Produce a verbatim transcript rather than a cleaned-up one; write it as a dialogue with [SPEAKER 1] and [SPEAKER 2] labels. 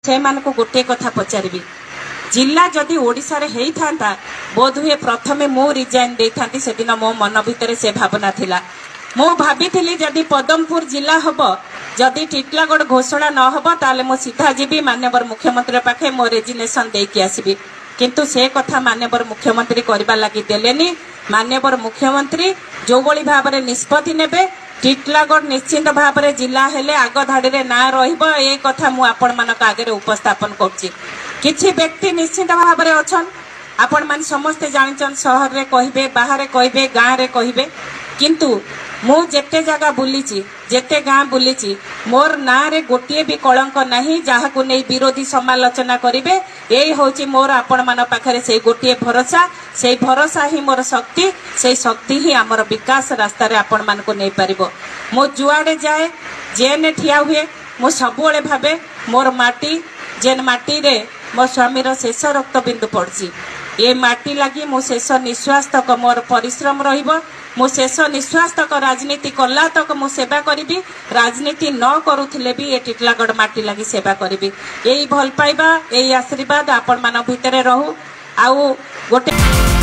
[SPEAKER 1] से मानको गोटे कथा पचारि जिला जदि ओडिशा रे हेई थांता बोध हुए प्रथमे मु रिजाइन दे थांती से दिन मो मन भितर से भावना थिला मु भाभी जदि पदमपुर जिला हम जदि टिटलागढ़ घोषणा न हम ताले मो सीधा जीवी माननीय मुख्यमंत्री पाखे मो रेजिग्नेशन देकी आसबि किंतु से कथा माननीय मुख्यमंत्री करबा लागि देलेनी। माननीय मुख्यमंत्री जो भली भाव में निष्पत्ति नेबे टिटलागढ़ निश्चिंत भाव में जिला हेले आग धाड़ी रे ना रहिबो ए कथा मु आपण मानक आगे उपस्थापन करछि। किछि व्यक्ति निश्चिंत भाव में अछन आपण मान समस्ते जानिचन शहर रे कहिबे बाहर कहिबे गाँव रे कहिबे किंतु मु जेते जगह बुलीची जेते गाँ बुलीची मोर ना रे गोटे भी कलंक नहीं जहाँ को नहीं विरोधी समालोचना करिवे यही होची मोर आपण मान पाखरे से गोटे भरोसा से भरोसा ही मोर शक्ति से शक्ति ही आमर विकास रास्ता रे आपण मान को नहीं पारिबो। मो जुआडे जाए जेने ठिया हुए मु सबुले भाबे मोर माटी जेन माटी रे मो स्वामी रो शेष रक्त बिंदु पड़ची ये माटी लगी मो शेष निश्वास तक मोर परिश्रम रहिबो मो शेष निश्वास तक राजनीति कला तक मो सेवा करी राजनीति न करुथिले भी ये टिटलागढ़ माटी लगी सेवा करी यही भल पाइबा यही आशीर्वाद आपण मान भितर रहू आउ गोटे।